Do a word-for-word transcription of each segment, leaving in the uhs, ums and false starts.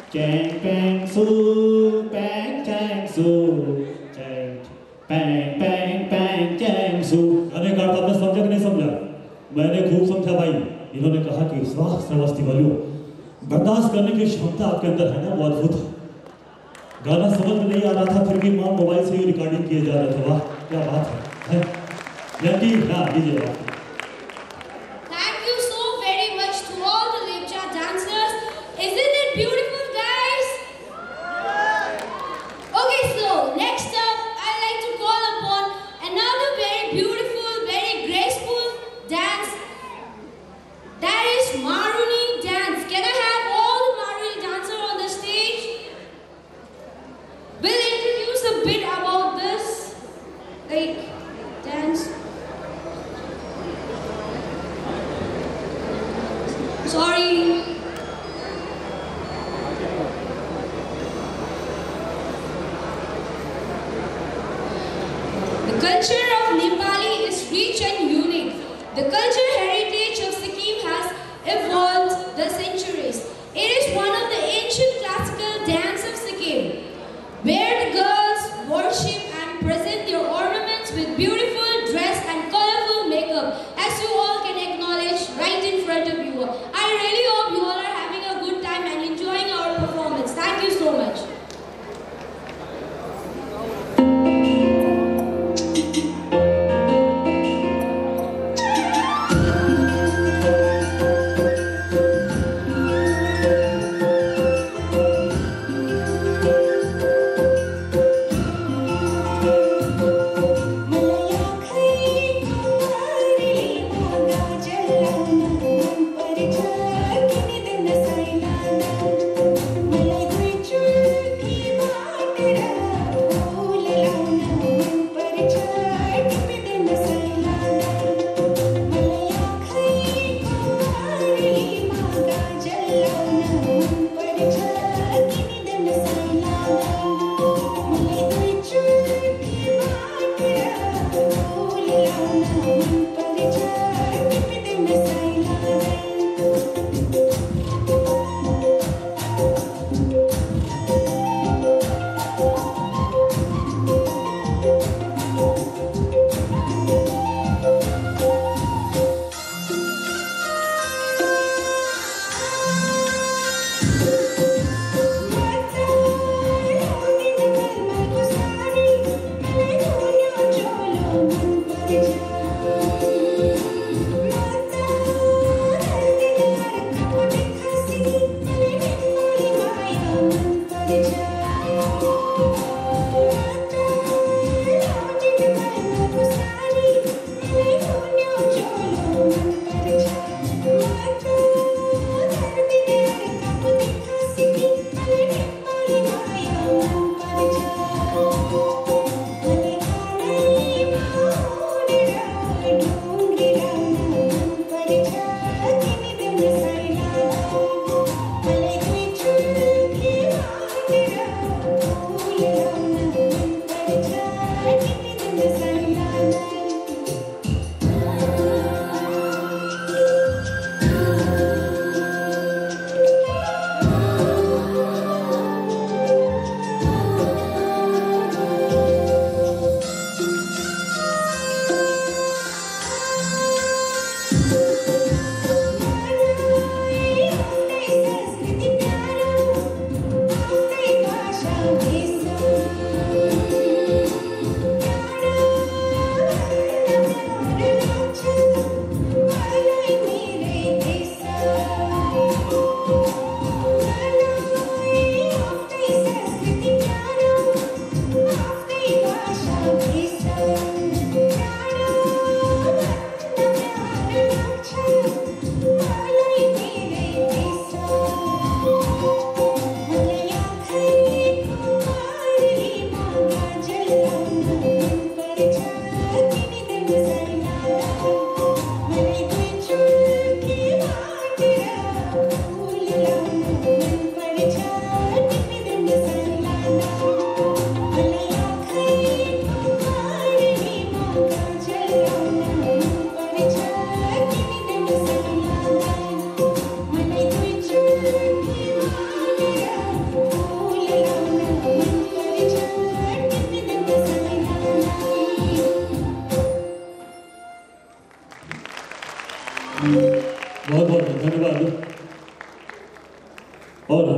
Chang bang su, bang chang su, chang bang bang bang chang su। गाने का अर्थ आपने समझा कि नहीं समझा? मैंने खूब समझा भाई। इन्होंने कहा कि स्वाह श्रवस्ति वालों, बर्दाश्त करने की क्षमता आपके अंदर है ना, वो अद्भुत है। गाना समझ में नहीं आ रहा था, फिर भी मां मोबाइल से ही रिकॉर्डिंग किए जा रहे थे। वाह क्या बात है, है? यदि हाँ लीजिए। Thank you so very much to all the Lepcha dancers. Isn't it beautiful, guys? Okay, so next up, I'd like to call upon another very beautiful, very graceful dance. That is Maruni dance. Can I have all the Maruni dancers on the stage? We'll introduce a bit about this, like dance. Sorry. The culture of Nepali is rich and unique. The cultural heritage of Sikkim has evolved the centuries. It is one of the ancient classical dance of Sikkim, where the girls worship and present their ornaments with beautiful dress and colorful makeup, as you all can acknowledge right in front of you. I really hope you all are having a good time and enjoying our performance. Thank you so much.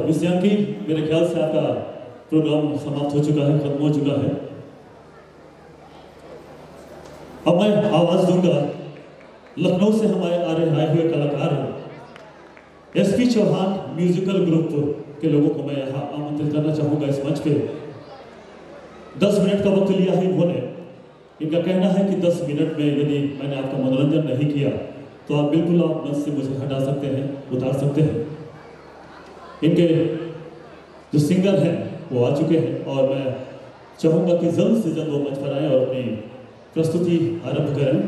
विषयांकी, मेरे ख्याल से आपका programme समाप्त हो चुका है, खत्म हो चुका है। अब मैं आवाज दूंगा लखनऊ से हमारे आ रहे आए हुए कलाकार S P Chauhan musical group के लोगों को मैं यहाँ आमंत्रित करना चाहूँगा इस मंच पे। दस मिनट का वक्त लिया है इन्होंने। इनका कहना है कि दस मिनट में यदि मैंने आपका मनोरंजन नहीं किया तो आप बिल्कुल आप मंच से मुझे हटा सकते हैं, उतार सकते हैं। इनके जो सिंगर हैं वो आ चुके हैं और मैं चाहूँगा कि जल्द से जल्द वो मंच पर आएँ और अपनी प्रस्तुति आरंभ करें।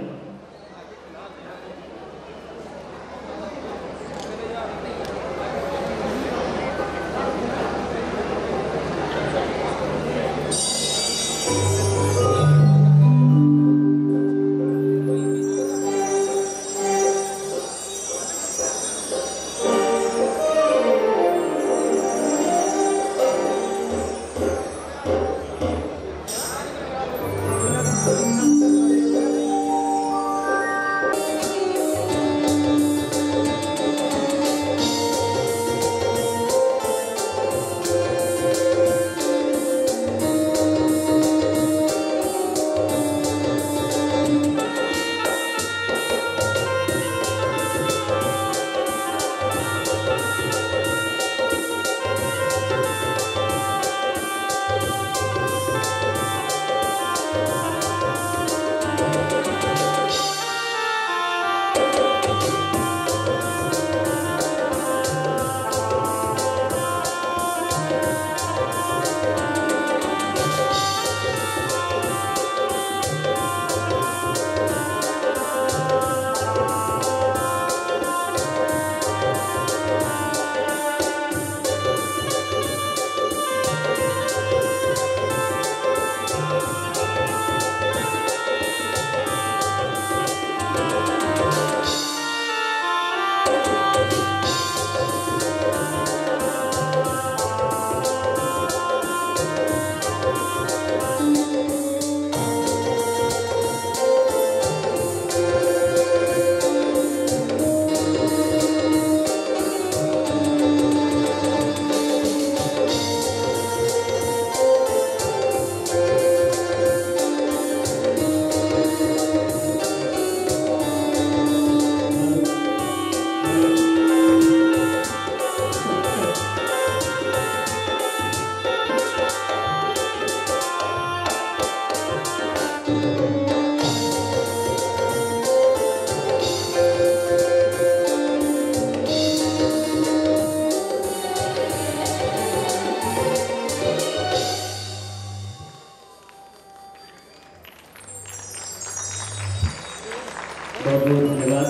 बहुत बहुत धन्यवाद।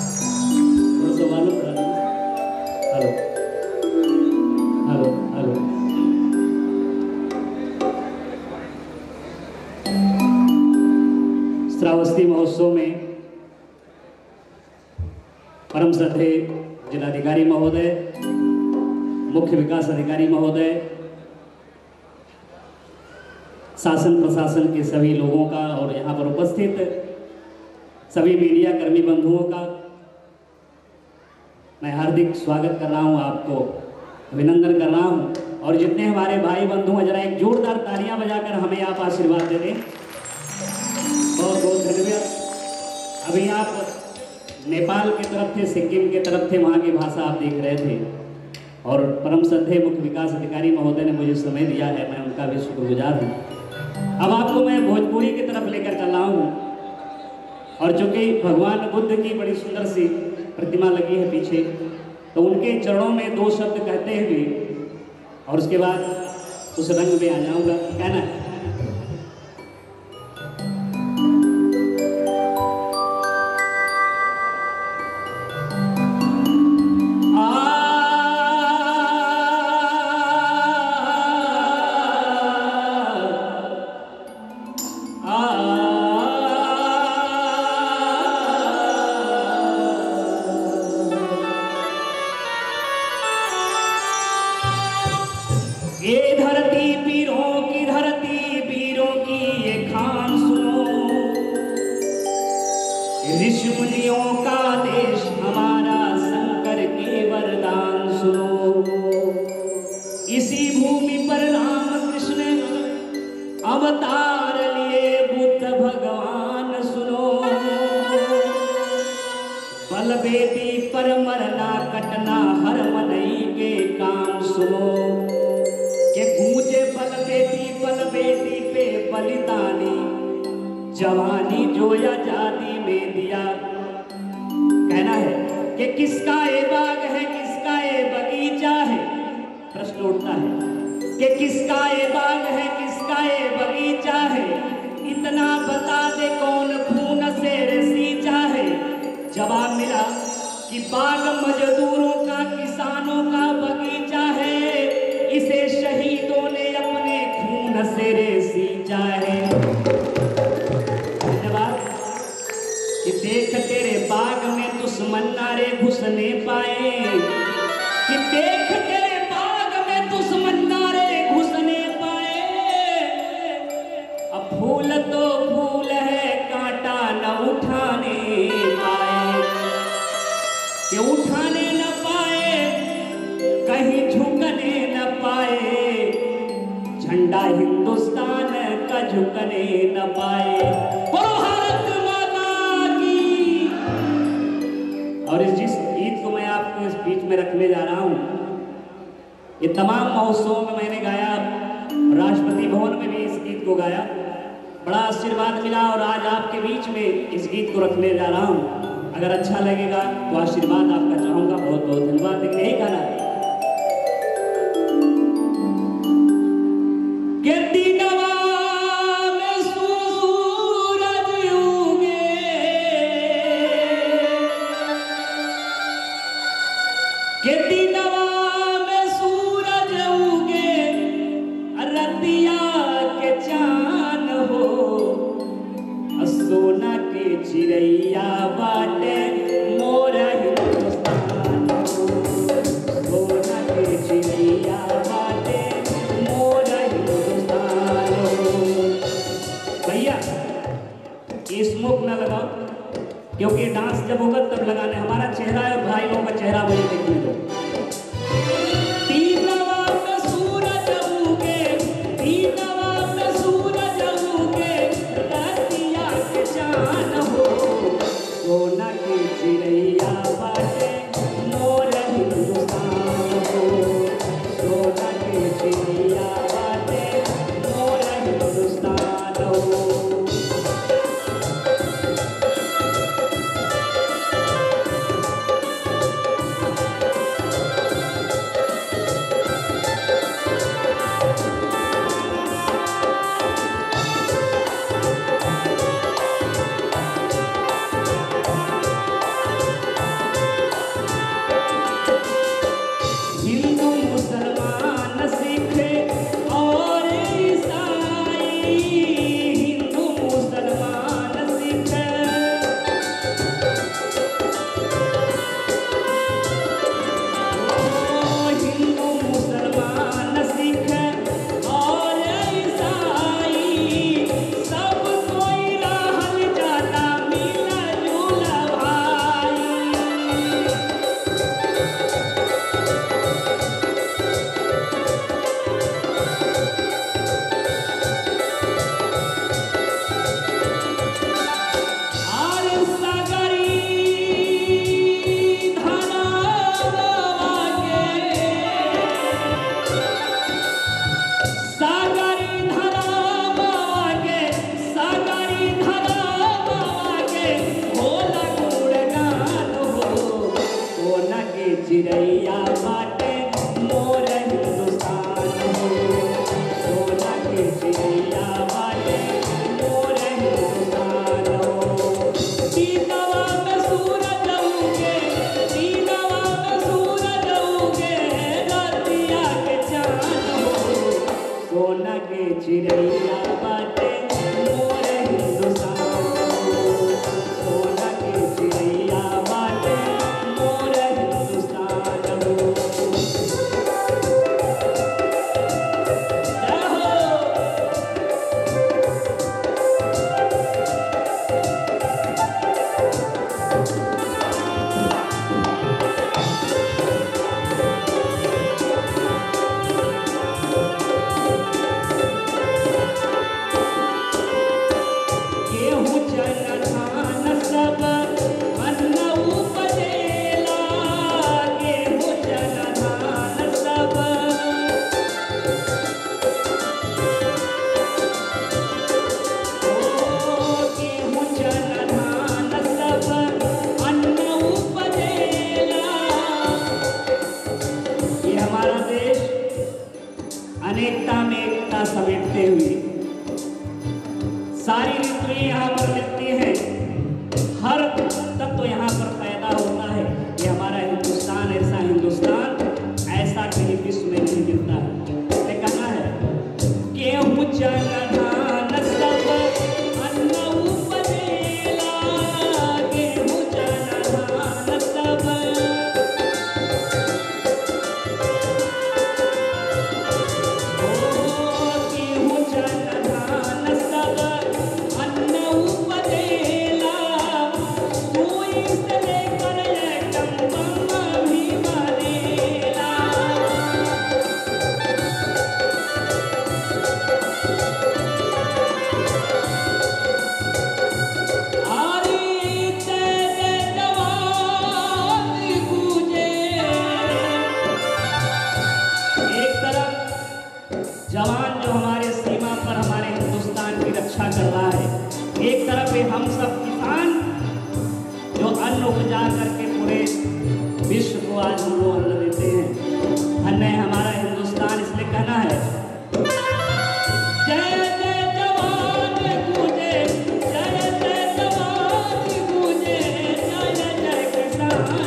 थोड़ा सा मालूम पड़ा। हेलो हेलो हेलो श्रावस्ती महोत्सव में परम श्रद्धेय जिलाधिकारी महोदय, मुख्य विकास अधिकारी महोदय, शासन प्रशासन के सभी लोगों का और यहाँ पर उपस्थित सभी मीडिया कर्मी बंधुओं का मैं हार्दिक स्वागत कर रहा हूँ, आपको अभिनंदन कर रहा हूँ। और जितने हमारे भाई बंधु हैं जरा एक जोरदार तालियां बजाकर हमें आप आशीर्वाद दे दें। बहुत बहुत धन्यवाद। अभी आप नेपाल की तरफ थे, सिक्किम की तरफ थे, वहाँ की भाषा आप देख रहे थे और परम श्रद्धेय मुख्य विकास अधिकारी महोदय ने मुझे समय दिया है, मैं उनका भी शुक्रगुजार हूँ। अब आपको मैं भोजपुरी की तरफ लेकर चल रहा हूँ और चूंकि भगवान बुद्ध की बड़ी सुंदर सी प्रतिमा लगी है पीछे, तो उनके चरणों में दो शब्द कहते हुए और उसके बाद उस रंग में आ जाऊंगा। कहना है ये धरती पीरों की धरती, पीरों की ये खान सुनो, ऋषि मुनियों का देश हमारा, शंकर के वरदान सुनो। अवतार लिए बुद्ध भगवान सुनो, बल बेटी पर मरना कटना हर मनई के काम सुनो, के गूंजे बल बेटी बल बेटी पे बलिदानी, जवानी जो आजादी में दिया। कहना है कि किसका ये बाग है, किसका ये बगीचा है, प्रश्न उठता है कि किसका ये बाग है, किसका ये बगीचा है, इतना बता दे कौन खून से सींचा है। जवाब मिला कि बाग मजदूरों का, किसानों का बगीचा है, इसे शहीदों ने अपने खून से सींचा है। कि देख तेरे बाग में दुश्मन नारे घुसने पाए, कि देख तेरे बाग में दुश्मन नारे घुसने पाए। अब फूल तो फूल है कांटा न उठाने पाए, कि उठाने न पाए कहीं झुकने न पाए, झंडा हिंदुस्तान का झुकने न पाए। और इस जिस गीत को मैं आपको इस बीच में रखने जा रहा हूँ, ये तमाम महोत्सवों में मैंने गाया, राष्ट्रपति भवन में भी इस गीत को गाया, बड़ा आशीर्वाद मिला और आज आपके बीच में इस गीत को रखने जा रहा हूँ। अगर अच्छा लगेगा तो आशीर्वाद आपका चाहूँगा। बहुत बहुत धन्यवाद। लेकिन यही गाना है चिड़ैया बाटे मोरा हिंदुस्तान, सोना के चिड़ैया बाटे मोरा हिंदुस्तान। भैया इस मुख न लगाओ, क्योंकि डांस जब होगा तब लगाने, हमारा चेहरा है और भाई लोगों का चेहरा मुझे देखने दो। सोना की चिड़ैया बाटे मोरा हिंदुस्तान हो, सोना की चिड़ैया बाटे मोरा हिंदुस्तान हो। चिड़ैया बाटे मोरा हिंदुस्तान हो, सोना के चिड़ैया बाटे मोरा हिंदुस्तान हो। दीनवा में सूरज उगे, दीनवा में सूरज उगे, रातिया के चांद हो, सोना के चिड़ैया बाटे मोरा हिंदुस्तान हो, सोना के चिड़ैया बाटे मोरा हिंदुस्तान। सारी ऋतुएं यहाँ पर मिलती हैं, हर तत्व यहाँ पर पैदा होता है। ये हमारा हिंदुस्तान ऐसा हिंदुस्तान ऐसा कहीं विश्व में नहीं मिलता है। ये कहना है गेहूं चना धान सब अन्न उपजेला, गेहूं चना धान सब गेहूं चना धान सब अन्न उपजेला, कोई से लेकर एकदम भी बनेला। जवान जो हमारे सीमा पर हमारे हिंदुस्तान की रक्षा कर रहा है, एक तरफ है हम सब किसान जो अन्न उपजा करके पूरे विश्व को आज हम लोग अन्न देते हैं। धन्य है हमारा हिंदुस्तान। इसलिए कहना है जय जय जवान गूंजे, जय जय जवान गूंजे, जय जय किसान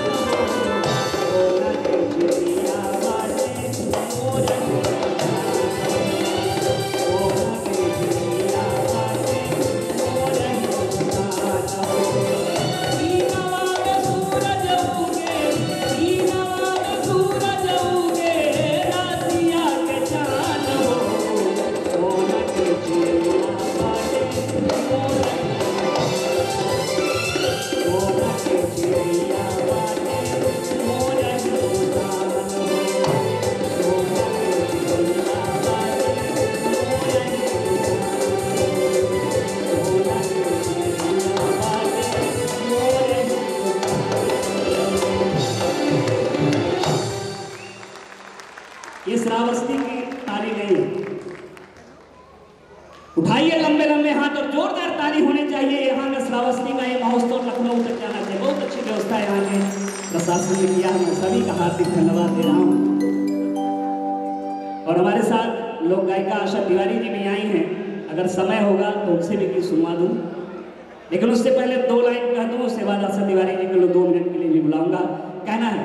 श्रावस्ती की ताली नहीं उठाइए, लंबे लंबे हाथ और जोरदार ताली होनी चाहिए। यहाँ में श्रावस्ती का ये महोत्सव लखनऊ तक जाना चाहिए। बहुत अच्छी व्यवस्था यहाँ के प्रशासन ने किया, मैं सभी का हार्दिक धन्यवाद दे रहा हूँ। और हमारे साथ लोक गायिका आशा तिवारी जी भी आई हैं, अगर समय होगा तो उनसे भी गीत सुनवा दूँ, लेकिन उससे पहले दो लाइन कह दूँ, उसके बाद आशा तिवारी जी को दो मिनट के लिए भी बुलाऊंगा। कहना है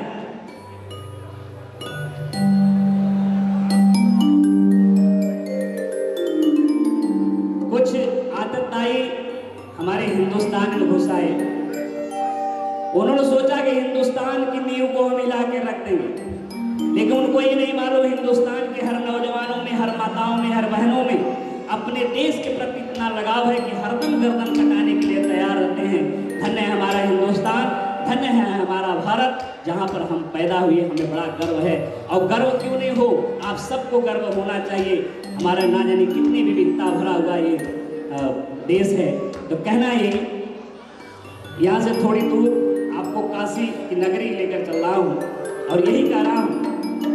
कुछ आदत आई हमारे हिंदुस्तान में घुसा है। उन्होंने सोचा कि हिंदुस्तान की नींव को हम हिला के रख देंगे, लेकिन उनको ये नहीं मालूम हिंदुस्तान के हर नौजवानों में, हर माताओं में, हर बहनों में अपने देश के प्रति इतना लगाव है कि हरदम गर्दन कटाने के लिए तैयार रहते हैं। धन्य है हमारा हिंदुस्तान, धन्य है हमारा भारत, जहाँ पर हम पैदा हुए। हमें बड़ा गर्व है, और गर्व क्यों नहीं हो, आप सबको गर्व होना चाहिए। हमारा ना जाने कितनी विविधता भरा हुआ ये देश है। तो कहना ये, यहाँ से थोड़ी दूर आपको काशी की नगरी लेकर चल रहा हूँ, और यही कह रहा हूँ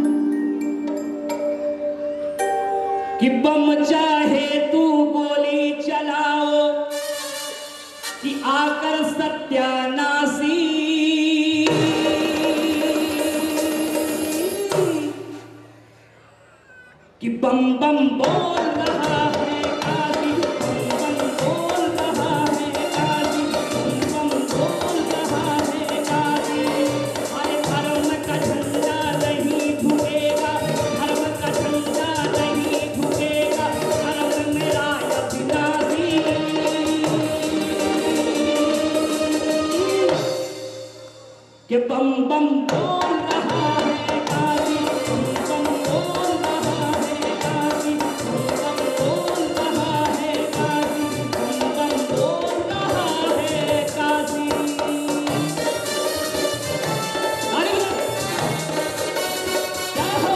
कि बम चाहे तू गोली चलाओ कि आकर सत्यानाशी, कि बम बम बोल रहा है काजी, बम बम बोल रहा है काजी, बम बम बोल रहा है काजी। अरे धर्म का झंडा नहीं झुकेगा, धर्म का झंडा नहीं झुकेगा, धर्म मेरा अभिलाषी। कि बम बम बोल रहा है काजी, बम बम बोल रहा है काजी, बम बम बोल रहा है काजी, बम बम बोल रहा है काजी। अरे क्या हो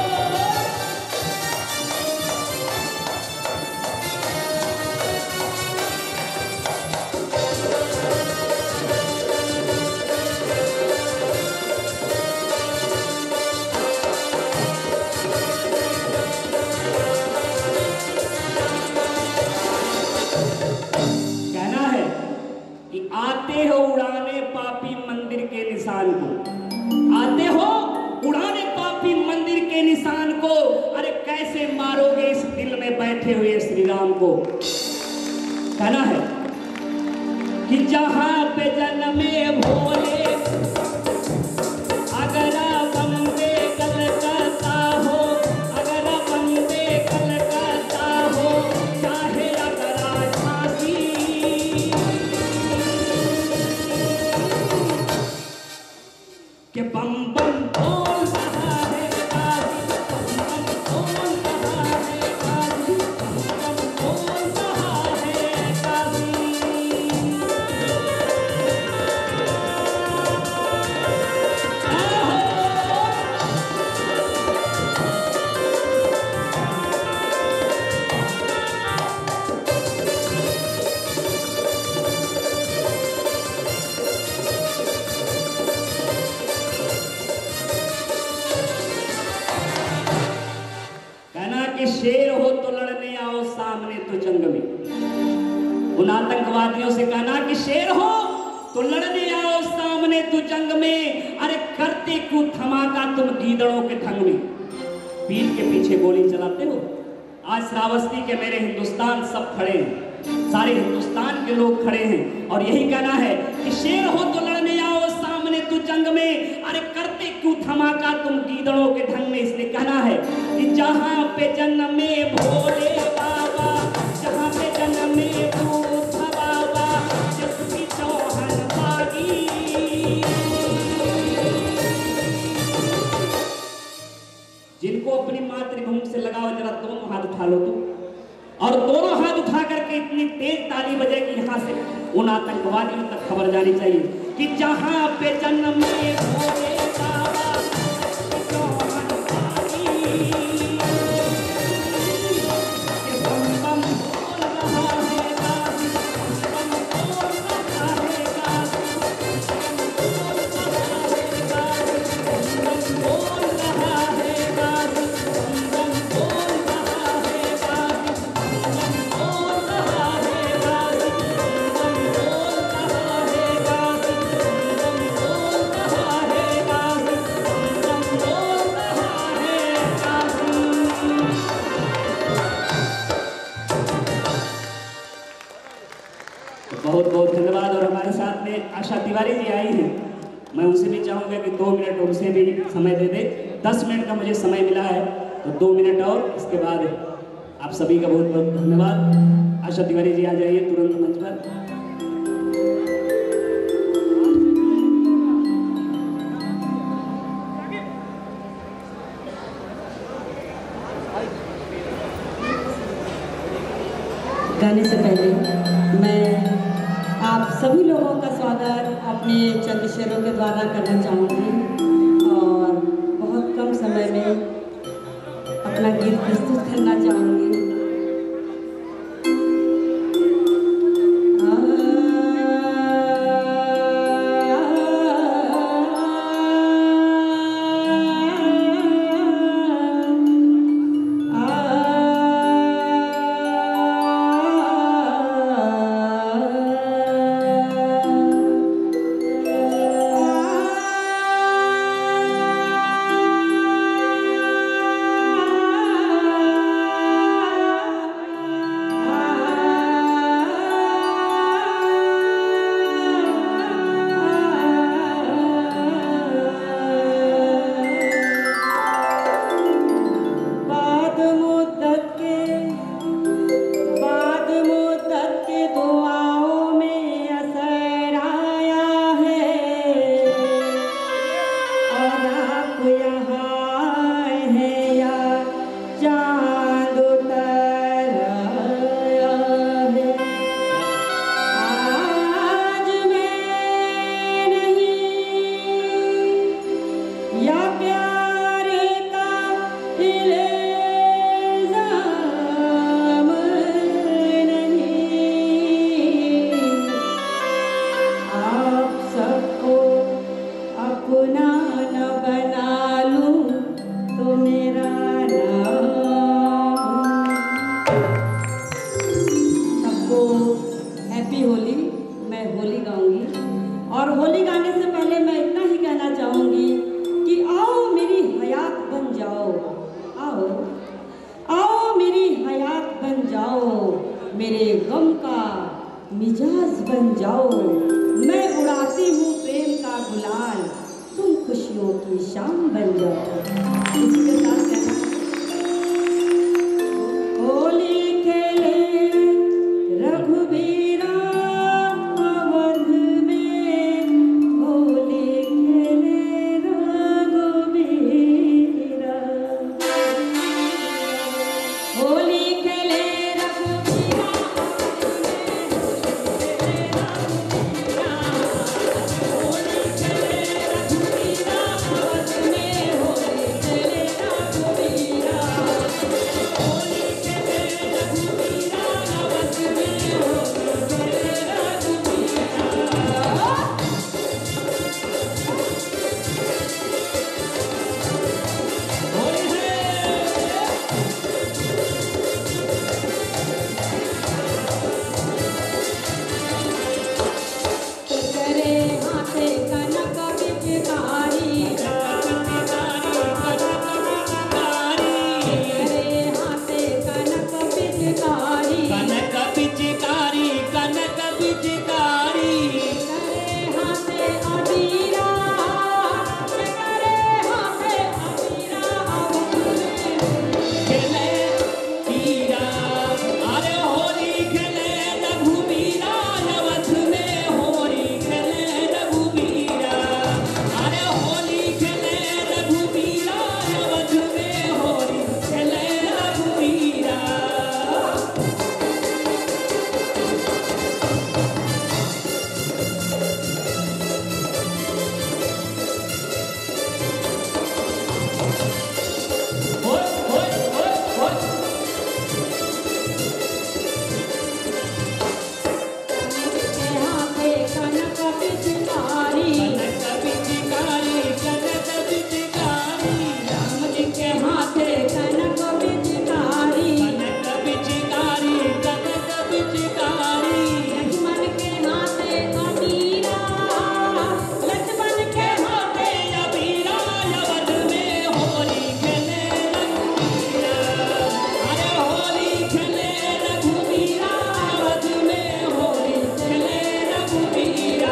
आते हो उड़ाने पापी मंदिर के निशान को, आते हो उड़ाने पापी मंदिर के निशान को। अरे कैसे मारोगे इस दिल में बैठे हुए श्री राम को। कहना है कि जहां पे जन्मे भोले अगर बंदे कलकत्ता हो, अगर बंदे कलकत्ता हो, चाहे अगर झांसी के बम बम बोल रहा है काजी, बम बम बोल रहा है काजी, बम बम बोल रहा है काजी। कि शेर हो तो लड़ने आओ सामने तो जंग में। उन आतंकवादियों से कहना कि शेर हो तो लड़ने आओ सामने तो जंग में, अरे करते क्यों धमाका तुम गीदड़ों के ढंग में। पीठ के पीछे गोली चलाते हो। आज श्रावस्ती के मेरे हिंदुस्तान सब खड़े हैं, सारे हिंदुस्तान के लोग खड़े हैं और यही कहना है कि शेर हो तो लड़ने आओ सामने तू जंग में, अरे करते क्यों धमाका तुम गीदड़ों के ढंग में। इसने कहना है कि जहां पे जन्मे भोले बाबा, जहां पे जन्मे बुद्ध बाबा, जसवी चौहान बागी। जिनको अपनी मातृभूमि से लगाओ जरा दोनों हाथ उठा लो तुम, और दोनों हाथ उठा करके इतनी तेज ताली बजेगी यहां से उन आतंकवादियों तक खबर जानी चाहिए कि जहां पे जन्मे भोले बाबा, चौहान बागी। कि बम बम बोल रहा है काजी, बम बम बोल रहा है काजी, बम बम बोल रहा है काजी, बम बम बोल रहा है काजी, बम बम बोल रहा है काजी, बम बम बोल रहा है काजी, बम बम बोल रहा है काजी, बम बम बोल रहा है काजी। बहुत बहुत धन्यवाद। और हमारे साथ में आशा तिवारी जी आई हैं, मैं उनसे भी चाहूँगा कि दो मिनट उनसे भी समय दे दे। दस मिनट का मुझे समय मिला है तो दो मिनट और, इसके बाद आप सभी का बहुत बहुत धन्यवाद। आशा तिवारी जी आ जाइए तुरंत मंच पर। गाने से पहले मैं आप सभी लोगों का स्वागत अपने चंद शेरों के द्वारा करना चाहूँगी और बहुत कम समय में अपना गीत प्रस्तुत करना चाहूँगी। मेरे गम का मिजाज बन जाओ। मैं उड़ाती हूँ प्रेम का गुलाल, तुम खुशियों की शाम बन जाओ। इसी के साथ कहना, होली खेले रघुबीरा अवध में, होली खेले रघुबीरा, होली खेले रघुबीरा होली खेले रघुबीरा अवध में, होली खेले रघुबीरा, होली खेले रघुबीरा अवध में, होली खेले रघुबीरा। तेरे हाथे कनक पिचकारी, तेरे हाथे कनक पिचकारी, कनक पिचकारी कनक पिचकारी तेरे हाथे अबीरा, तेरे हाथे अबीरा अवध में, खेले हीरा, अरे होली खेले रघुबीरा अवध में, होली खेले रघुबीरा, अरे होली खेले रघुबीरा अवध में, होली खेले रघुबीरा। होय होय होय होय तेरे हाथे कनक पिचकारी, कनक पिचकारी कनक पिचकारी राम जी के हाथे कनक पिचकारी, कनक पिचकारी कनक पिचकारी लक्ष्मण के हाथे अबीरा, लक्ष्मण के हाथे अबीरा अवध में, होली खेले रघुबीरा, अरे होली खेले रघुबीरा अवध में, होली खेले रघुबीरा।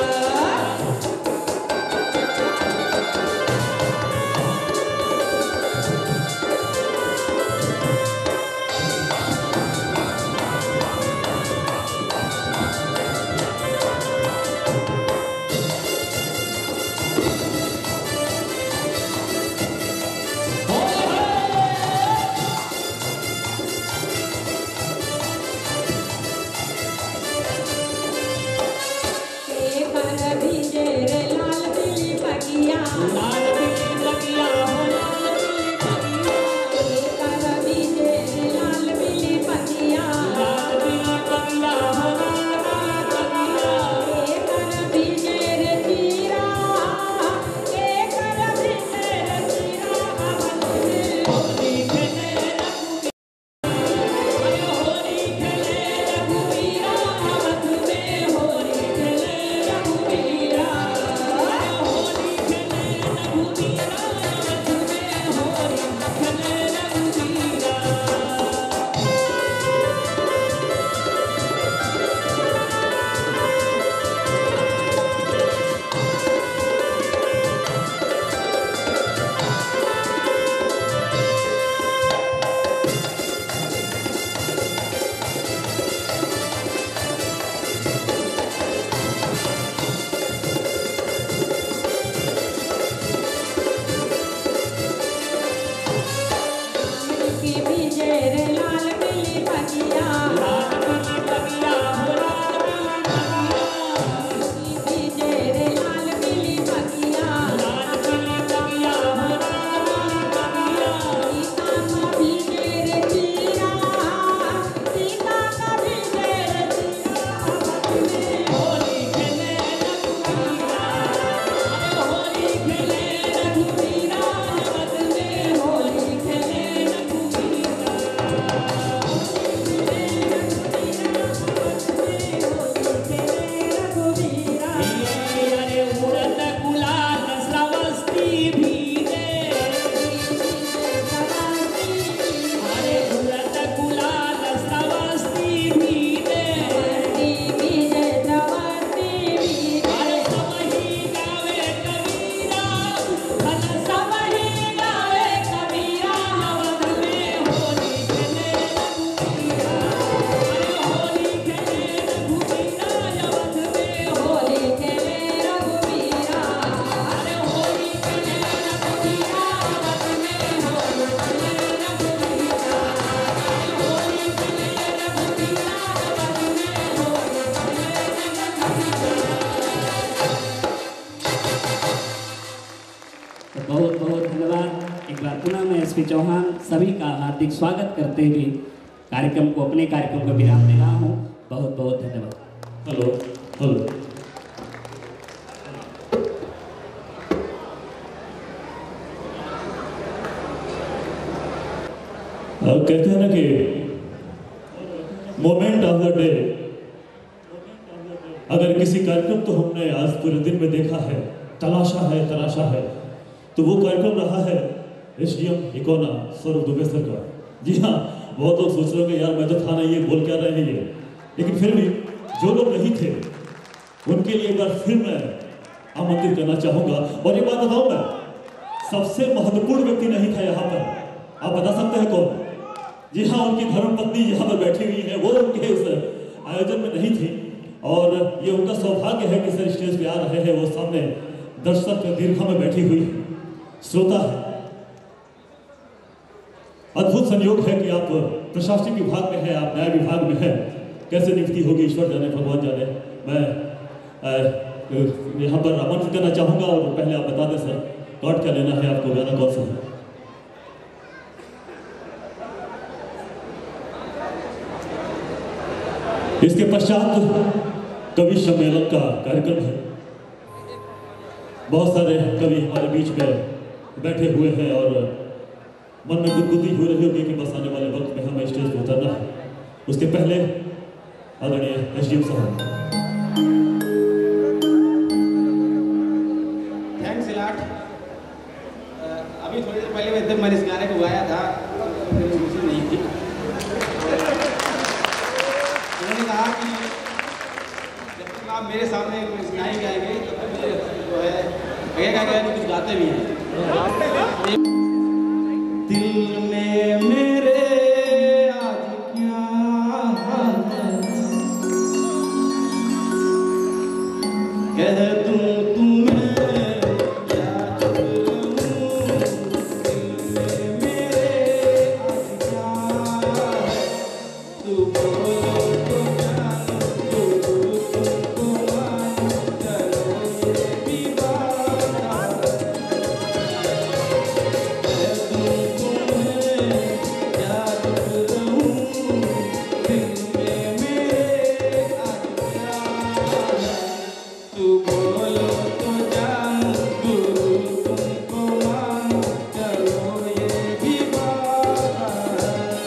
के कर भीजे रे लाल पीली पगिया, लाल पीली पगिया हो लाल पीली पगिया, के कर भीजे रे लाल पीली पगिया, लाल पीली पगिया हो लाल पीली पगिया, के कर भीजे रे चीरा, के कर भीजे रे चीरा अवध में, होली खेले रघुबीरा, अरे होली खेले रघुबीरा अवध में, होली खेले रघुबीरा, अरे होली खेले रघुबीरा एसपी चौहान सभी का हार्दिक स्वागत करते हुए कार्यक्रम को अपने कार्यक्रम को विराम दे रहा हूँ। बहुत बहुत धन्यवाद। हेलो हेलो कहते हैं ना कि मोमेंट ऑफ द डे, अगर किसी कार्यक्रम तो हमने आज पूरे दिन में देखा है, तलाशा है, तराशा है, तो वो कार्यक्रम रहा है एसडीएम इकोना स्वरूप दुबे सर का। जी हाँ, बहुत लोग सोच रहे होंगे यार मैं तो था नहीं, ये बोल क्या रहे हैं ये, लेकिन फिर भी जो लोग नहीं थे उनके लिए एक बार फिर मैं आमंत्रित करना चाहूंगा। और ये बात बताऊं मैं, सबसे महत्वपूर्ण व्यक्ति नहीं था यहाँ पर, आप बता सकते हैं कौन? जी हाँ, उनकी धर्मपत्नी यहाँ पर बैठी हुई है, वो उनके इस आयोजन में नहीं थी और ये उनका सौभाग्य है कि सर स्टेज पे आ रहे हैं। वो सामने दर्शक दीर्घा में बैठी हुई श्रोता है। अद्भुत संयोग है कि आप प्रशासनिक विभाग में हैं, आप न्याय विभाग में हैं। कैसे नियुक्ति होगी ईश्वर जाने, भगवान जाने। मैं यहाँ पर आमंत्रित करना चाहूँगा और पहले आप बता दें सर कार्ड क्या लेना है आपको, गाना कौन सा है? इसके पश्चात कवि सम्मेलन का कार्यक्रम है। बहुत सारे कवि हमारे बीच में बैठे हुए हैं और मन में गुदगुदी हो रही होगी कि बस आने वाले वक्त में हमें स्टेज पर उतरना है। उसके पहले आदरणीय एसडीएम साहब। Thanks a lot. अभी थोड़ी देर पहले जब मैंने इस गाने को गाया था तो मेरी खुशी नहीं थी। उन्होंने कहा कि जब तक आप मेरे सामने नहीं गाएंगे तब तक मुझे जो है लगेगा कि कुछ गाते भी हैं। दिल में मेरे आज क्या हाल है, कह दूं तुम्हें क्या चलूं। दिल में मेरे आज क्या है, तू बोलो तो जानूं, तू तुमको मानूं, चलो ये भी बात है। कह दूं तुम्हें क्या दुख रहूं, दिल में मेरे आज क्या है, तू बोलो तो जानूं, गुरु तुमको मानूं, चलो ये भी बात है।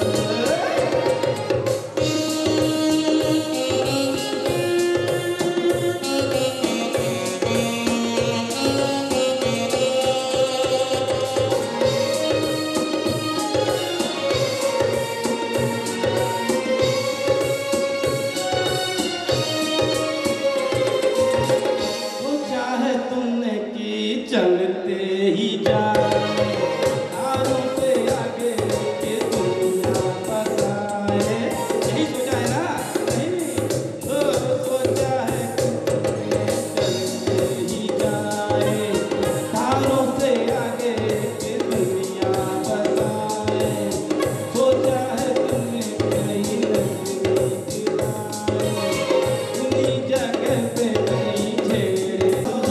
सोचा है तुमने कि चलते ही जाए, तारों से आगे के दुनिया बसाए। यही सोचा है ना? नहीं, तो सोचा है तुमने चलते ही जाए, तारों से आगे के दुनिया बसाए। सोचा है तुमने कहीं नहीं गिराए, उन्हीं जगह पे नहीं छेड़े।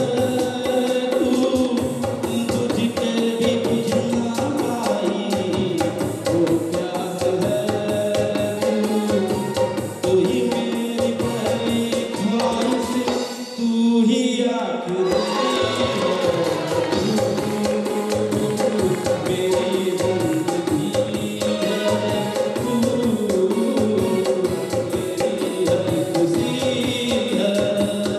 तू तुझके भी बुझ ना पाई, वो प्यास है तू ही मेरी पहली ख्वाहिश, तू ही आखिरी मेरी जिंदगी है, तू मेरी हर खुशी है।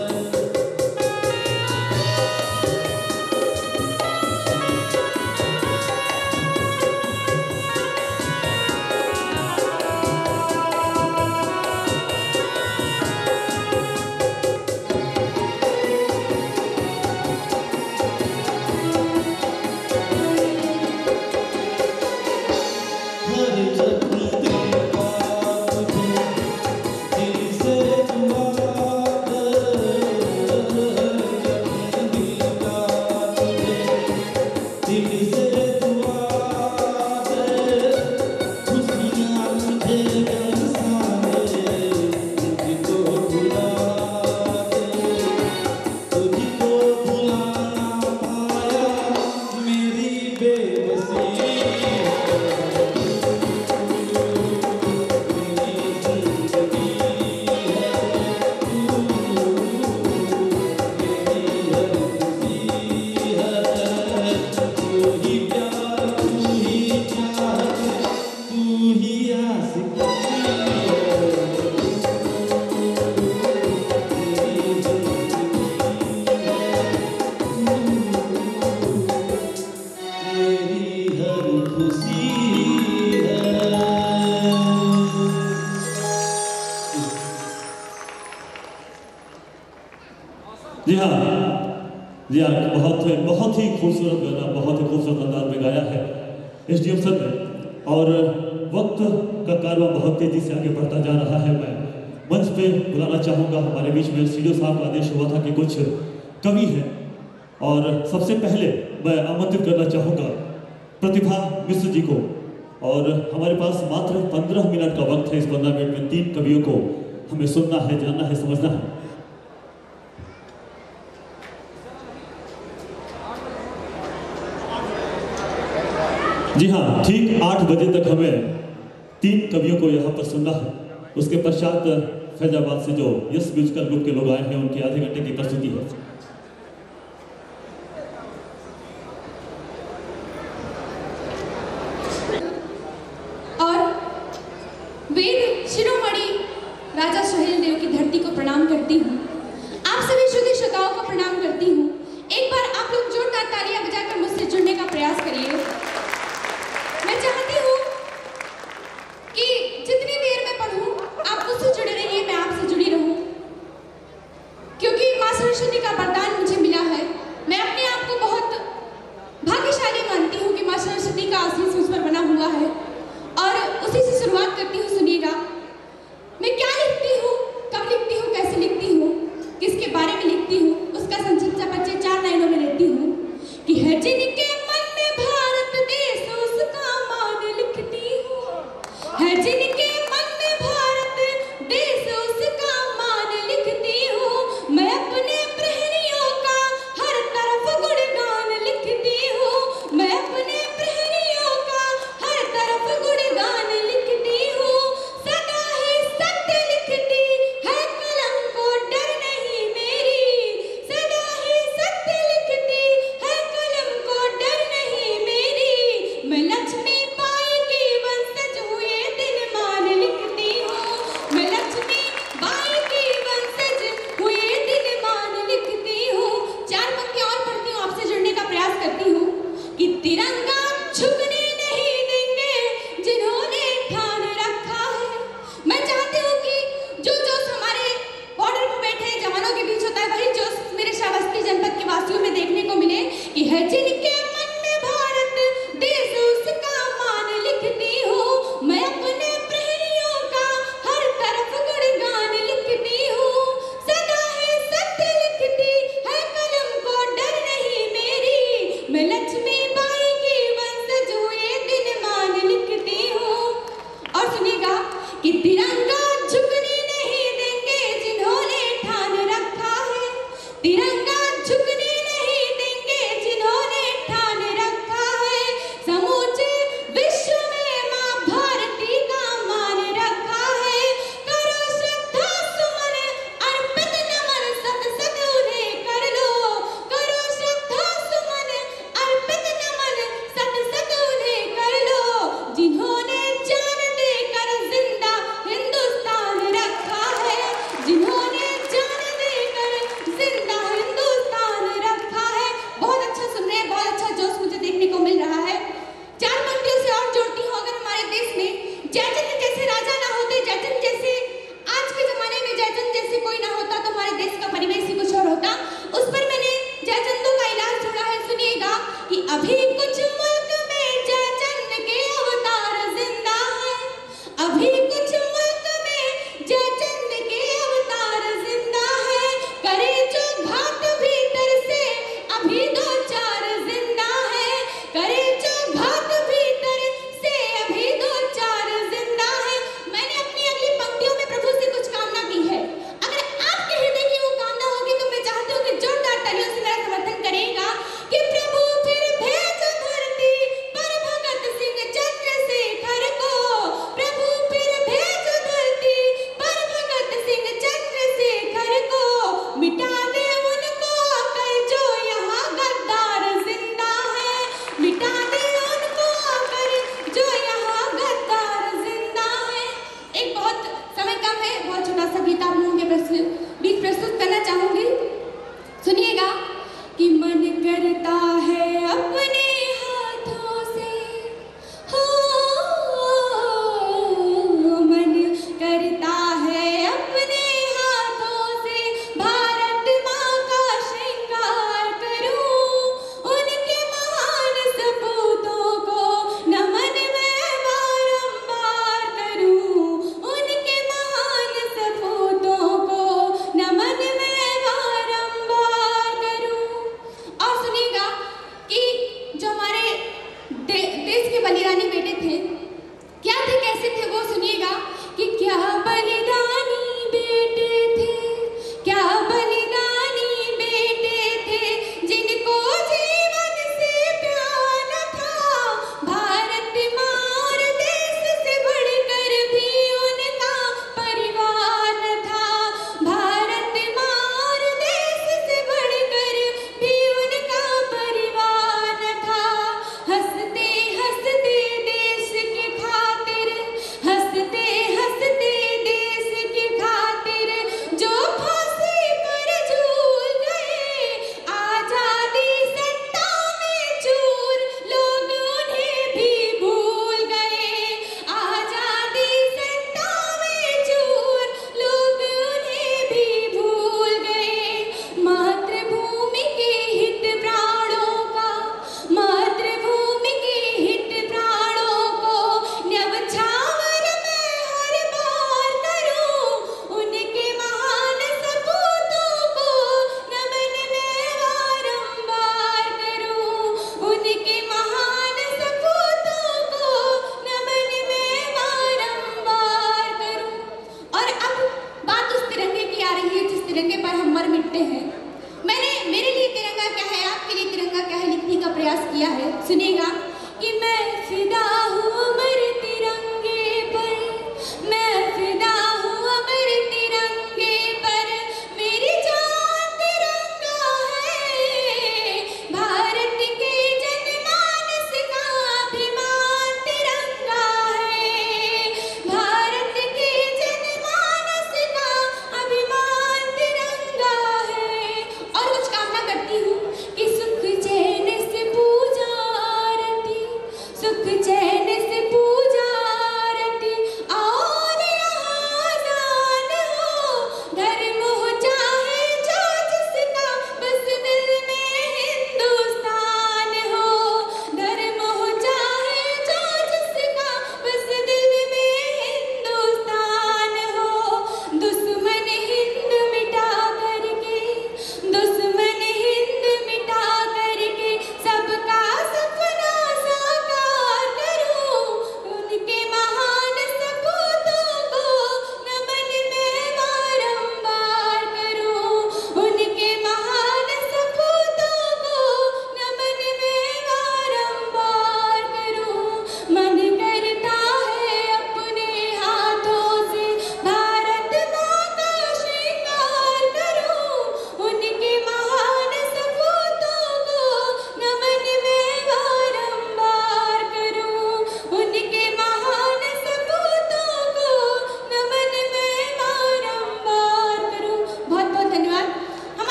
जी हाँ जी हाँ, बहुत बहुत ही खूबसूरत गाना, बहुत ही खूबसूरत अंदाज में गाया है एस डी एम सर ने। और वक्त का कारवां बहुत तेजी से आगे बढ़ता जा रहा है। मैं मंच पे बुलाना चाहूँगा, हमारे बीच में सीडीओ साहब का आदेश हुआ था कि कुछ कवि हैं, और सबसे पहले मैं आमंत्रित करना चाहूँगा प्रतिभा मिश्र जी को। और हमारे पास मात्र पंद्रह मिनट का वक्त है। इस पंद्रह मिनट में तीन कवियों को हमें सुनना है, जानना है, समझना है। जी हाँ, ठीक आठ बजे तक हमें तीन कवियों को यहाँ पर सुनना है। उसके पश्चात फैजाबाद से जो यस म्यूजिकल ग्रुप के लोग आए हैं, उनकी आधे घंटे की प्रस्तुति है। और वेद शिरोमणि राजा सुहेल देव की धरती को प्रणाम करती हूँ। आप सभी श्रुति श्रोताओं को प्रणाम करती हूँ। एक बार आप लोग जोरदार तालियां बजाकर मुझसे जुड़ने का प्रयास करिए। मैं चाहती हूँ कि जितनी देर मैं पढ़ूं आप मुझसे जुड़े रहिए, मैं आपसे जुड़ी रहूं, क्योंकि माँ सरस्वती का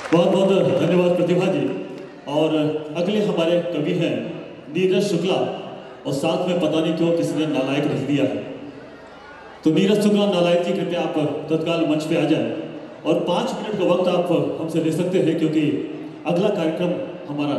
बहुत बहुत धन्यवाद प्रतिभा जी। और अगले हमारे कवि हैं नीरज शुक्ला, और साथ में पता नहीं क्यों किसी ने नालायक लिख दिया है। तो नीरज शुक्ला नालायक जी, कृपया आप तत्काल मंच पे आ जाएं और पाँच मिनट का वक्त आप हमसे ले सकते हैं, क्योंकि अगला कार्यक्रम हमारा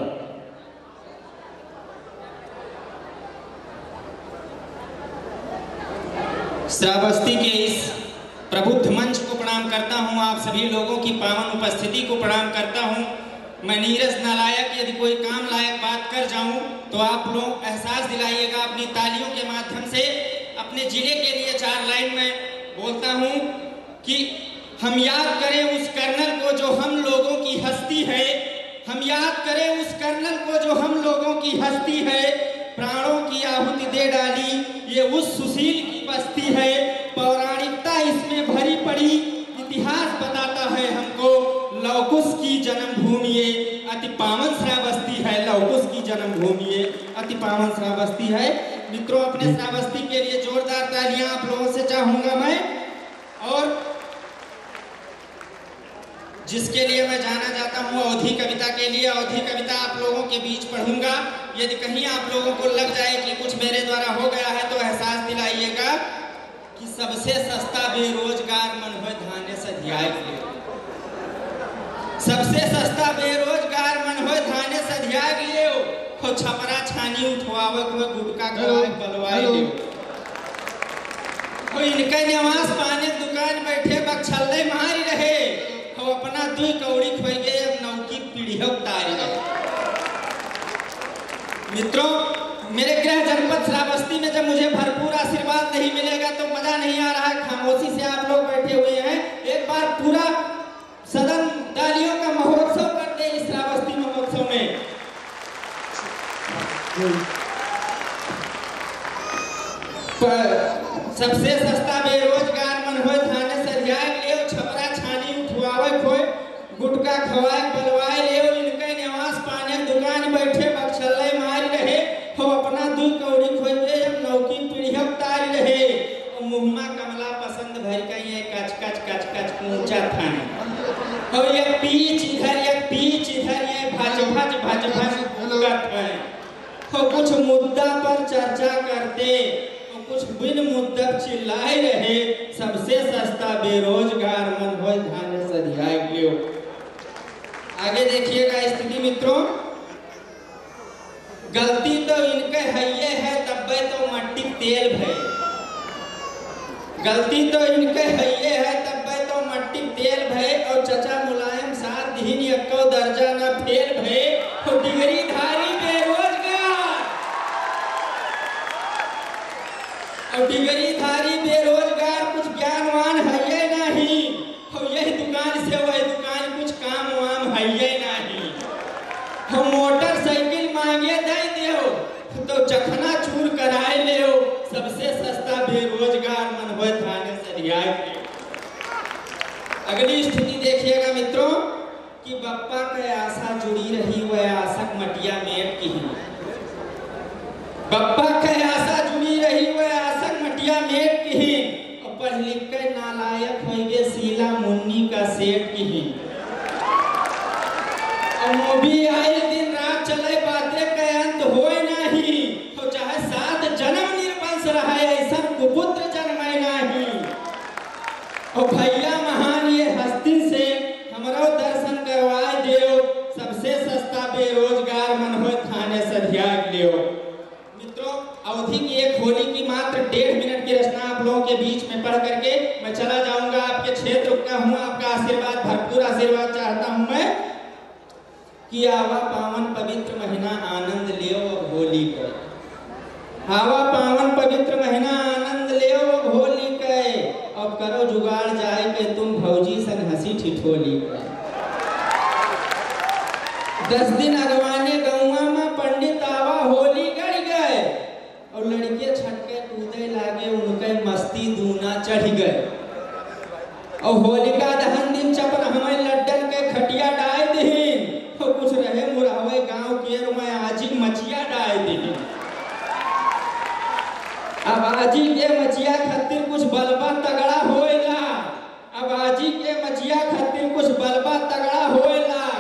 श्रावस्ती के इस प्रबुद्ध मंच को प्रणाम करता हूं। आप सभी लोगों की पावन उपस्थिति को प्रणाम करता हूं। मैं नीरज नालायक यदि कोई काम लायक बात कर जाऊं तो आप लोग एहसास दिलाइएगा अपनी तालियों के माध्यम से। अपने जिले के लिए चार लाइन में बोलता हूं कि हम याद करें उस कर्नल को जो हम लोगों की हस्ती है, हम याद करें उस कर्नल को जो हम लोगों की हस्ती है। प्राणों की आहुति दे डाली ये उस सुशील की बस्ती है। पौराणिकता इसमें भरी पड़ी, इतिहास बताता है हमको। लवकुश की जन्मभूमि ये अति पावन श्रावस्ती है। लवकुश की जन्मभूमि ये अति पावन श्रावस्ती है। मित्रों, अपने श्रावस्ती के लिए जोरदार तालियां आप लोगों से चाहूंगा मैं। और जिसके लिए मैं जाना जाता हूँ अवधी कविता के लिए, अवधी कविता आप लोगों के बीच पढ़ूंगा। यदि कहीं आप लोगों को लग जाए कि कुछ मेरे द्वारा हो गया है तो एहसास दिलाइएगा कि सबसे सस्ता बेरोजगार मन हो धाने सधियाए के। सबसे सस्ता बेरोजगार मन हो धाने सधियाए के हो। छपरा छानी उठवावे को गुटका खवाए बलवाए ले। हो इनके निवास पाने दुकान बैठे बक्छल्ले मारी रहे। हो अपना दुई कौड़ी खोई गए अब नौकी पीढ़ी तारी गए। मित्रों, मेरे गृह जनपद श्रावस्ती में जब मुझे भरपूर आशीर्वाद नहीं मिलेगा तो मजा नहीं आ रहा है। खामोशी से आप लोग बैठे हुए हैं। एक बार पूरा सदन तालियों का महोत्सव करते हैं इस श्रावस्ती महोत्सव में। सबसे सस्ता बेरोजगार मन हो थाने सरियाए ले। छपरा छानी उठवावे खोए गुटका खवाए बलवाए ले। इनके निवास पाने दुकान बैठे बक्छल्ले मारी रहे। हो अपना दू कौड़ी खोए गए अब नौकी पीढ़िया तारी रहे। मुहमा कमला पसंद भर का ये कच कच कच कच ऊंचा थाने। हो ये पीछ इधर ये पीछ इधर ये भज भज भज भज भुलगत है। हो कुछ मुद्दा पर चर्चा करते कुछ बिन मुद्दत चिल्लाए रहे। सबसे सस्ता बेरोजगार मन हो धाने सधियाए लियो। आगे देखिएगा स्थिति मित्रों। गलती तो इनके हइये है तब्बे तो मट्टी तेल भय। गलती तो इनके हइये है तब्बे तो मट्टी तेल भय। और चचा मुलायम साथ दीन यक्को दर्जा न फेल भय। तो डिग्री धारी बेरोजगार और डिग्री धारी बेरोजगार कुछ ज्ञानवान है ये नहीं। और यही दुकान से वही दुकान कुछ काम वाम है ये नहीं। हम मोटरसाइकिल मांगे दे दियो तो चखना चूर कराए ले। सबसे सस्ता बेरोजगार मन हो थाने सरियाए। अगली स्थिति देखिएगा मित्रों कि बप्पा के आशा जुड़ी रही वह आशक मटिया मेट की। बप्पा के आशा जुड़ी रही वह आशक मटिया मेट की। और पढ़ लिख के नालायक हो गए शीला मुन्नी का सेठ की। और मूवी आए दिन रात चले बातें के अंत होए नहीं। तो चाहे सात जन्म निर्वंश रहा ऐसा कुपुत्र जन्मे नहीं। और भैया महान ये हस्ती से हमारा दर्शन करवाए दियो। सबसे सस्ता बेरोजगार मन हो थाने सधियाए लियो। मित्रों, अवधि की एक होली की मात्र डेढ़ मिनट की रचना आप लोगों के बीच में पढ़ करके मैं चला जाऊंगा। आपके क्षेत्र का हूँ, आपका आशीर्वाद भरपूर आशीर्वाद चाहता हूँ मैं कि आवा पावन पवित्र महीना आनंद लियो होली के। आवा पावन पवित्र महीना आनंद लियो होली के। अब करो जुगाड़ जाए के तुम भौजी संग हंसी ठिठोली के। दस दिन अगवाने गौवा में पंडित आवा होली गड़ गए। और लड़के छटके कूदे लागे उनके मस्ती दूना चढ़ गए। और होलिका दहन दिन चपर हमें लड्डन के खटिया डाय दीन। तो कुछ रहे मुरावे गांव के में आजी मचिया डाय दीन। अब आजी के मचिया खातिर कुछ बलबा तगड़ा होएला। अब आजी के मचिया खातिर कुछ बलबा तगड़ा होएला।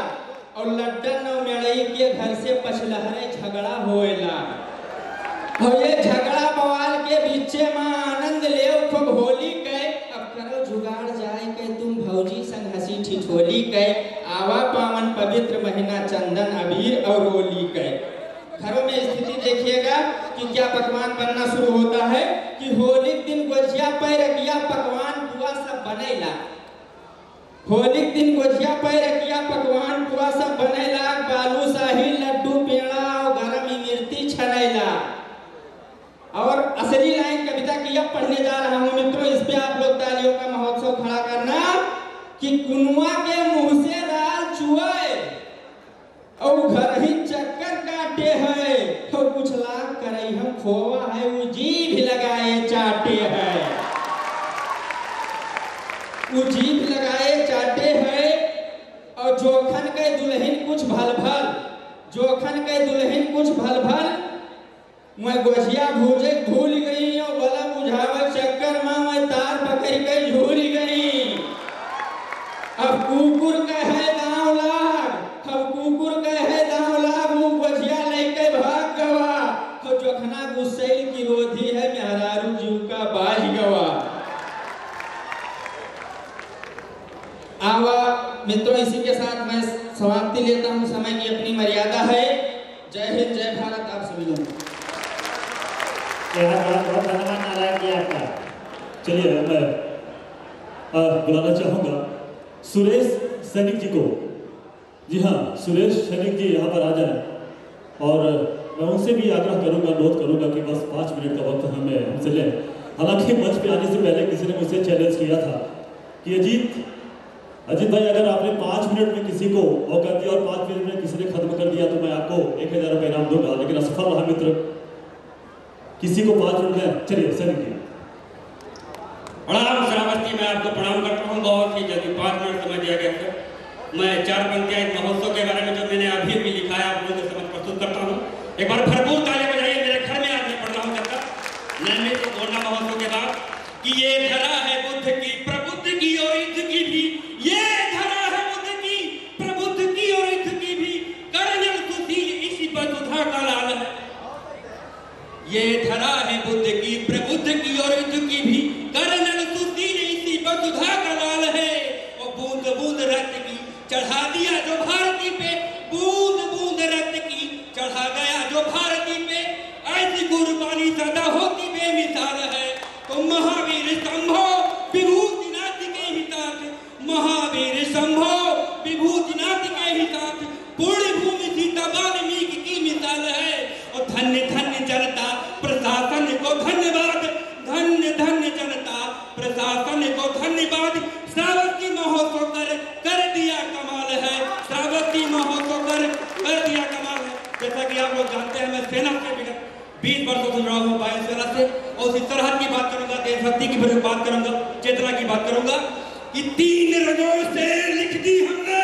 आवा पावन पवित्र महीना चंदन अबीर और होली के। घरों में स्थिति देखिएगा कि क्या पकवान बनना शुरू होता है कि होली के दिन गोजिया पैरकिया पकवान पुआ सब बनेला। होली के दिन गोजिया पैरकिया पकवान पुआ सब बनेला, बालूशाही लड्डू पेड़ा और गरम इमरती छनेला। और असली लाइन कविता की अब पढ़ने जा रहा हूँ मित्रों, इस पे आप लोग तालियों का महोत्सव खड़ा करना कि कुनुआ के मुंह से राल चुए और घर ही चक्कर काटे है, तो कुछ लाख करई हम खोवा है वो जीभ लगाए चाटे है, वो जीभ लगाए चाटे है। और जोखन के दुल्हन कुछ भल भल, जोखन के दुल्हन कुछ भल भल, मैं गोजिया भूजे भूल गई और बला बुझावे चक्कर में मैं तार पकड़ के झूल गई। अब कुकुर कहे दाव लाग, अब कुकुर कहे दाव लाग, वो गोजिया लेके भाग गवा, तो जोखना गुस्सैल की रोधी है मेहरारू जीव का बाज गवा। आवा मित्रों, इसी के साथ मैं समाप्ति लेता हूँ, समय की अपनी मर्यादा है। जय हिंद, जय भारत, आप सभी लोग। बहुत धन्यवाद नारायण जी आपका। चलिए मैं बुलाना चाहूँगा सुरेश सैनिक जी को। जी हाँ, सुरेश सैनिक जी यहाँ पर आ जाए और मैं उनसे भी आग्रह करूँगा, अनुरोध करूँगा कि बस पाँच मिनट का वक्त हमें हमसे लें। हालांकि मंच पे आने से पहले किसी ने मुझसे चैलेंज किया था कि अजीत अजीत भाई अगर आपने पाँच मिनट में किसी को मौका दिया और पाँच मिनट में किसी ने खत्म कर दिया तो मैं आपको एक हज़ार रुपये इनाम दूंगा, लेकिन असफल रहा मित्र, किसी को पाँच मिनट में। चलिए सैनिक जी। प्रणाम श्रावस्ती, मैं आपको प्रणाम करता हूँ। बहुत ही जल्दी पाँच मिनट समय दिया गया सर। मैं चार पंक्तियाँ इस महोत्सव के बारे में जो मैंने अभी भी लिखा है आप लोगों के समझ प्रस्तुत करता हूँ। एक बार भरपूर तालियां बजाइए, मेरे घर में आज मैं पढ़ रहा हूँ जब तक नैमिष कोरोना महोत्सव के बाद कि ये धरा है बुद्ध की प्रबुद्ध की और युद्ध की भी, ये धरा है बुद्ध की प्रबुद्ध की और युद्ध की भी, कर्नल सुशील इसी पर सुधा का लाल है। ये धरा है बुद्ध की प्रबुद्ध की और युद्ध की भी, कर्नल सुशील इसी पर सुधा का लाल है। और बूंद बूंद रक्त की चढ़ा दिया जो भारती पे, बूंद बूंद रक्त की चढ़ा गया जो भारती पे, ऐसी कुर्बानी सदा होती बेमिसाल है। तो महावीर संभो विभूतिनाथ के ही साथ, महावीर संभो विभूतिनाथ के ही साथ, पूर्ण भूमि सीता वाल्मीकि की मिसाल है। और धन्य धन्य जनता प्रशासन को धन्यवाद, धन्य धन्य जनता प्रशासन को धन्यवाद। श्रावस्ती महोत्सव कर कर दिया कमाल है, श्रावस्ती महोत्सव कर कर दिया कमाल है। जैसा कि आप लोग जानते हैं मैं सेना से विगत बीस वर्षों से जुड़ा हूँ, वायुसेना से, और उसी तरह की बात करूंगा, देशभक्ति की बात करूंगा, चेतना की बात करूंगा कि तीन रंगों से लिख दी हमने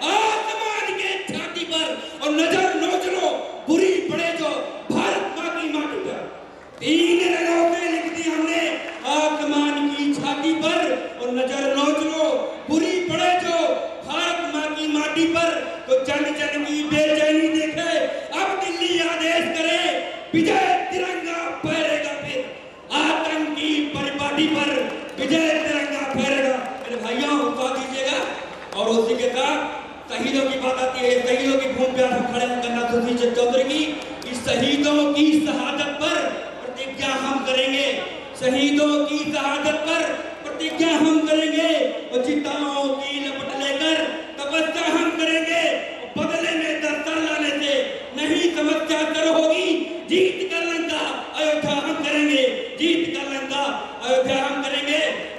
आसमान के छाती पर, और नजर नोच लो बुरी पड़े जो भारत माँ की माटी पर। तीन रंगों से लिख दी हमने आसमान की छाती पर, और नजर नोच लो बुरी पड़े जो भारत माँ की माटी पर। तो जन जन की बेचैनी देखे अब दिल्ली आदेश करे, विजय तिरंगा फहरेगा फिर आतंकी परिपाटी पर, विजय तिरंगा फहरेगा। मेरे भाइयों उत्साह दीजिएगा। और उसी के साथ शहीदों की बात आती है, शहीदों की भूमि पर हम खड़े हैं करना सुशील चौधरी की, इस शहीदों की शहादत पर प्रतिज्ञा हम करेंगे, शहीदों की शहादत पर प्रतिज्ञा हम करेंगे। और चिताओं की लपट लेकर तपस्या हम करेंगे, बदले में दस्तर लाने से नहीं समस्या कर होगी, जीत कर लंका अयोध्या हम करेंगे, जीत कर लंका अयोध्या हम करेंगे।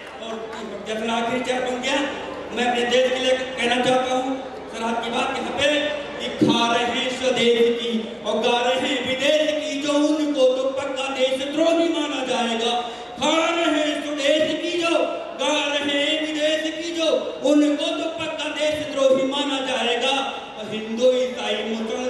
और जब आखिरी चार पंक्तियां मैं अपने देश के लिए कहना चाहता हूँ, सरहद की बात यहाँ पे कि खा रहे हैं स्वदेश की और गा रहे हैं विदेश की, जो उनको तो पक्का देशद्रोही माना जाएगा। खा रहे हैं स्वदेश की जो गा रहे हैं विदेश की, जो उनको तो पक्का देशद्रोही माना जाएगा। और हिंदू ईसाई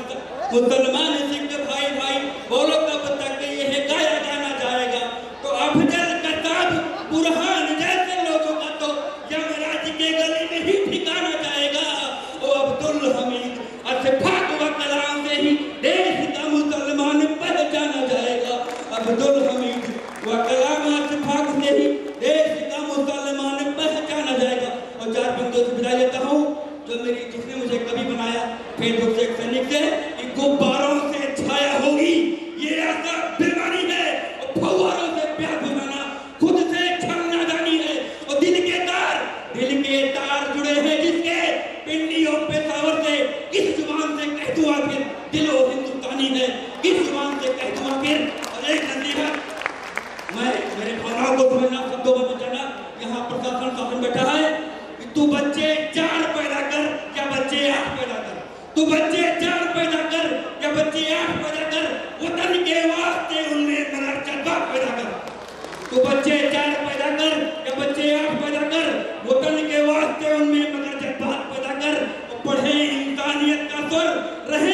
मुसलमान सिख भाई भाई बोलो कब तक ये गाया जाना जाएगा। तो अफजल कताब बुरहान जैसे लोगों का तो यमराज के गले में ही ठिकाना जाएगा। ओ अब्दुल हमीद अशफाक व कलाम से ही देश का मुसलमान पहचाना जाएगा। अब्दुल हमीद व कलाम अशफाक से ही देश का मुसलमान पहचाना जाएगा। और चार पंक्तियों से विदा लेता हूँ जो फेसबुक से एक सैनिक से कि गुब्बारों से छाया होगी, ये ऐसा बेमानी है, और फव्वारों से प्यार बुझाना खुद से छलना जानी है। और दिल के तार दिल के तार जुड़े हैं जिसके पिंडियों पे सावर से, इस जुबान से कह तू आखिर दिलो हिंदुस्तानी है, इस जुबान से कह तू आखिर। और एक नसीहत, मैं मेरे भावनाओं को समझना, शब्दों में बचाना। यहाँ प्रशासन शासन बैठा है कि तू बच्चे चार पैदा कर या बच्चे आठ पैदा कर, तू बच्चे चार पैदा कर या बच्चे आठ पैदा कर, वतन के वास्ते उनमें मगर जज्बात पैदा कर। तू बच्चे चार पैदा कर या बच्चे आठ पैदा कर, वतन के वास्ते उनमें मगर जज्बात पैदा कर। पढ़े इंसानियत का सुर, रहे